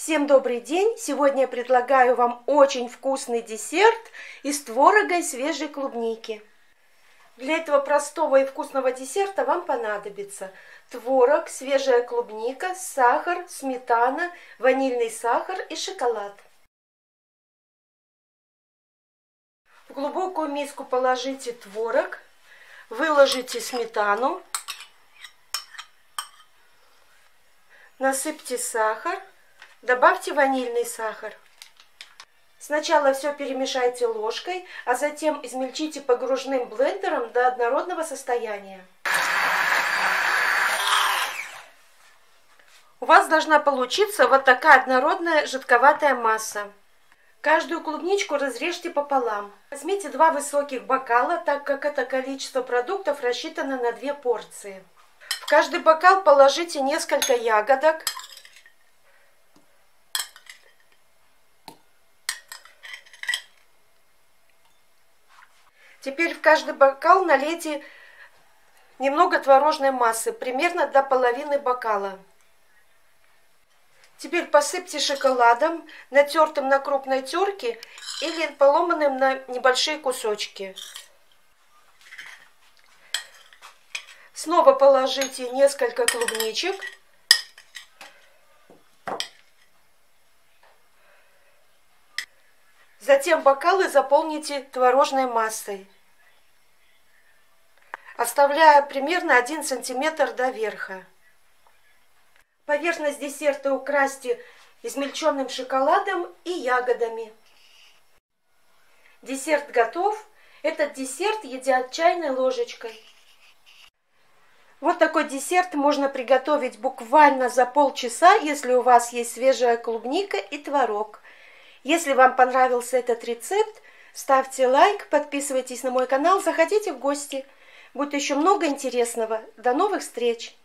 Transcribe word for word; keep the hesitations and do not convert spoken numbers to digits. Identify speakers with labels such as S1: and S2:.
S1: Всем добрый день! Сегодня я предлагаю вам очень вкусный десерт из творога и свежей клубники. Для этого простого и вкусного десерта вам понадобится творог, свежая клубника, сахар, сметана, ванильный сахар и шоколад. В глубокую миску положите творог, выложите сметану, насыпьте сахар. Добавьте ванильный сахар. Сначала все перемешайте ложкой, а затем измельчите погружным блендером до однородного состояния. У вас должна получиться вот такая однородная жидковатая масса. Каждую клубничку разрежьте пополам. Возьмите два высоких бокала, так как это количество продуктов рассчитано на две порции. В каждый бокал положите несколько ягодок. Теперь в каждый бокал налейте немного творожной массы, примерно до половины бокала. Теперь посыпьте шоколадом, натертым на крупной терке или поломанным на небольшие кусочки. Снова положите несколько клубничек. Затем бокалы заполните творожной массой, оставляя примерно один сантиметр до верха. Поверхность десерта украсьте измельченным шоколадом и ягодами. Десерт готов. Этот десерт едят чайной ложечкой. Вот такой десерт можно приготовить буквально за полчаса, если у вас есть свежая клубника и творог. Если вам понравился этот рецепт, ставьте лайк, подписывайтесь на мой канал, заходите в гости. Будет еще много интересного. До новых встреч!